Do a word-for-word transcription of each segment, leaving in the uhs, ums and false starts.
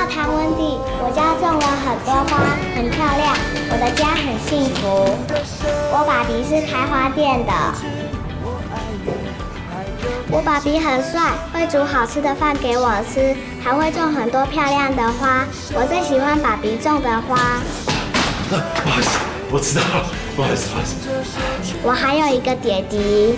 好，唐文迪，我家种了很多花，很漂亮，我的家很幸福。我爸比是开花店的。我爸比很帅，会煮好吃的饭给我吃，还会种很多漂亮的花。我最喜欢爸比种的花。 啊，不好意思，我知道了，不好意思，不好意思。 我还有一个弟弟。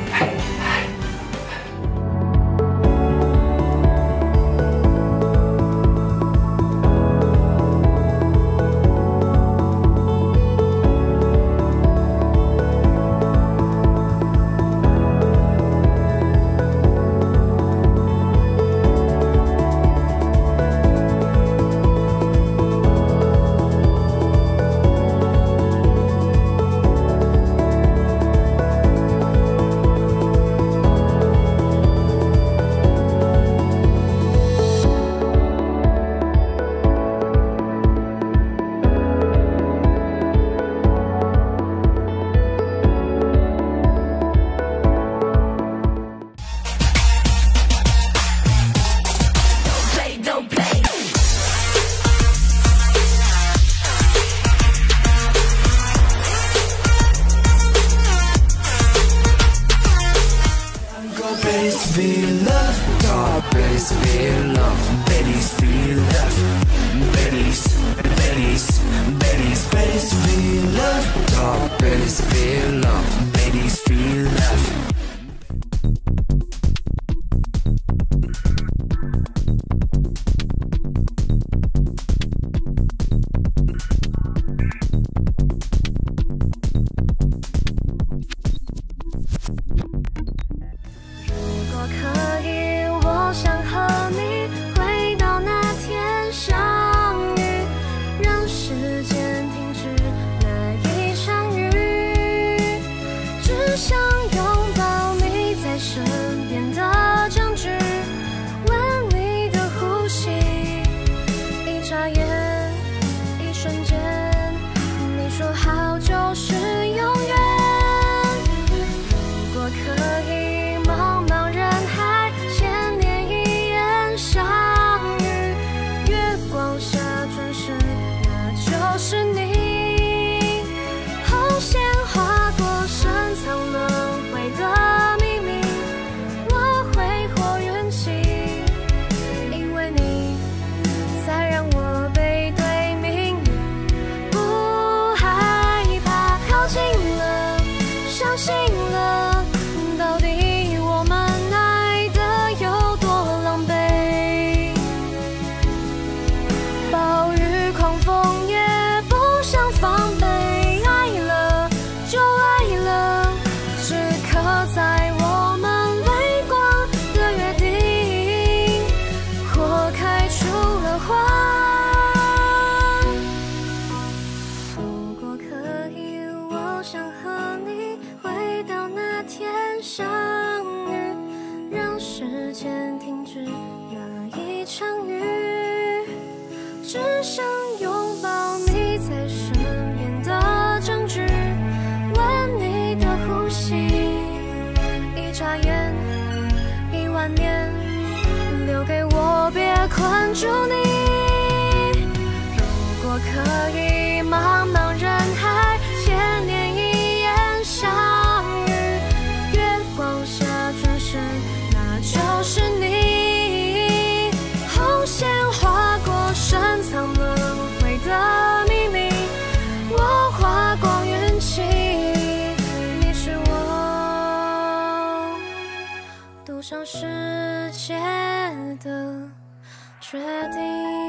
困住你。如果可以，茫茫人海，千年一眼相遇，月光下转身，那就是你。红线划过深藏轮回的秘密，我花光运气，你是我赌上世界的决定。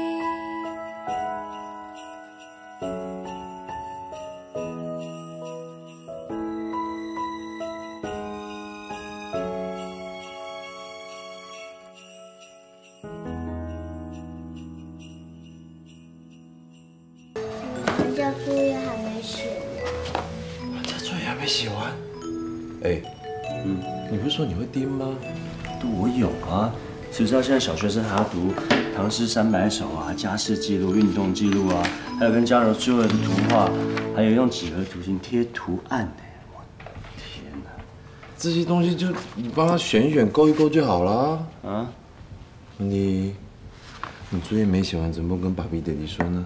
人家作业还没写完。 这作业还没写完？哎，嗯，你不是说你会盯吗？ 我有啊。 谁知道现在小学生还要读唐诗三百首啊、家事记录、运动记录啊，还有跟家人聚会的图画，还有用几何图形贴图案的。我天哪！ 这些东西就你帮他选一选、勾一勾就好了。啊？你你作业没写完，怎么不跟爸比、爹地说呢？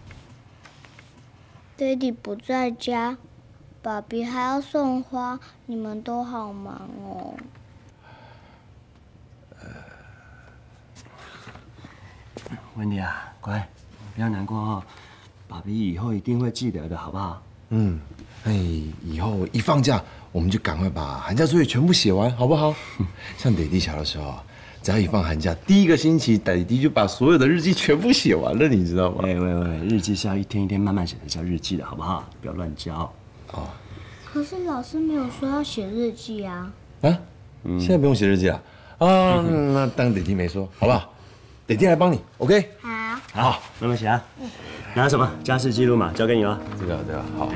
爹地不在家，爸比还要送花，你们都好忙哦。 温迪啊，乖，不要难过哦，爸比以后一定会记得的，好不好？ 嗯，哎，以后一放假，我们就赶快把寒假作业全部写完，好不好？像爹地小的时候，只要一放寒假，第一个星期，爹地就把所有的日记全部写完了，你知道吗？ 喂喂喂，日记是要一天一天慢慢写的，叫日记的好不好？不要乱交。 哦。 可是老师没有说要写日记啊。 啊？现在不用写日记啊？啊，那当爹地没说，好不好？爹地来帮你 ，OK？ 好。 好，慢慢写啊。拿什么？家事记录嘛，交给你了。 这个这个好。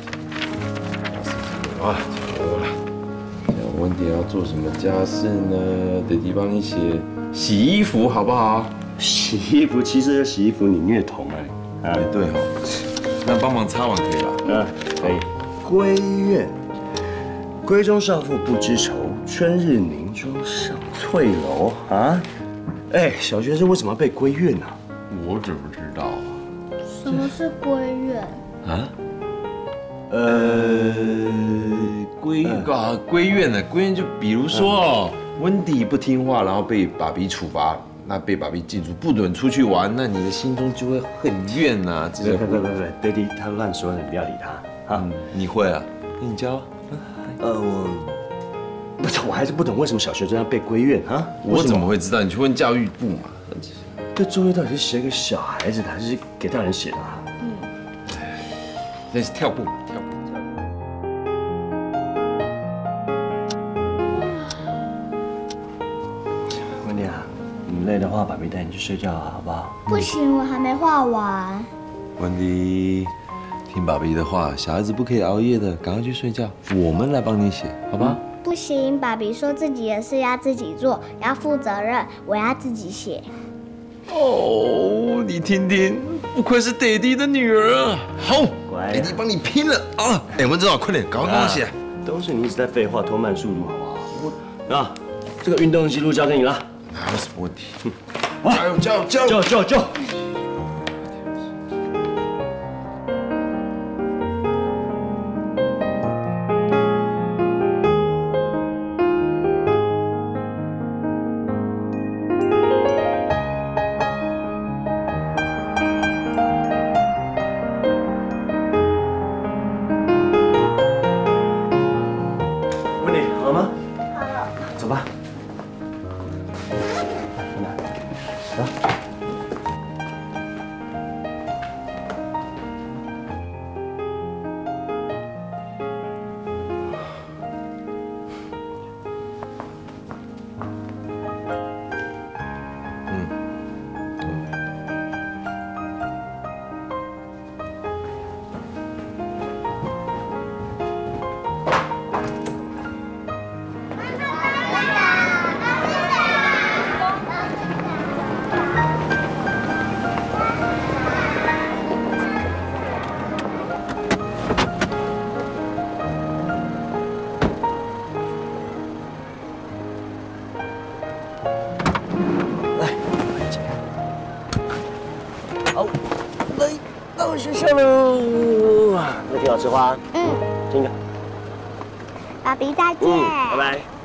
啊，巧了。想温迪要做什么家事呢？爹地帮你写洗衣服，好不好？ 洗衣服，其实洗衣服你虐童哎。 哎，对哈。那帮忙擦碗可以吧？ 嗯，可以。闺怨，闺中少妇不知愁，春日凝妆上翠楼啊。哎，小学生为什么要背闺怨呢？ 我怎么知道啊？ 什么是闺怨？ 啊？呃，闺啊闺怨呢？闺怨就比如说哦，温迪不听话，然后被爸比处罚，那被爸比记住不准出去玩，那你的心中就会很怨呐。 别别别别别，爹地他乱说，你不要理他啊。 你会啊？那你教。 呃，我不是，我还是不懂为什么小学生要背闺怨啊？ 我怎么会知道？你去问教育部嘛。 这作业到底是写给小孩子的，还是给大人写的啊？ 嗯。 那是跳步，跳步。 温迪啊，你累的话，爸比带你去睡觉啊，好不好？ 不行，我还没画完。 温迪，听爸比的话，小孩子不可以熬夜的，赶快去睡觉。我们来帮你写，好吧？ 不行，爸比说自己的事要自己做，要负责任，我要自己写。 哦，你听听，不愧是爹地的女儿啊！好， 乖， 爹地帮你拼了啊！哎，文正，快点，赶快帮我写。 都是你一直在废话，拖慢速度，好不好？我啊，这个运动记录交给你了， 哪有什么问题？加油，加油，加油！ 就就就！好吗？好了，走吧。走。到学校喽，那挺好吃花。嗯，这个。 爸比再见。 嗯，拜拜。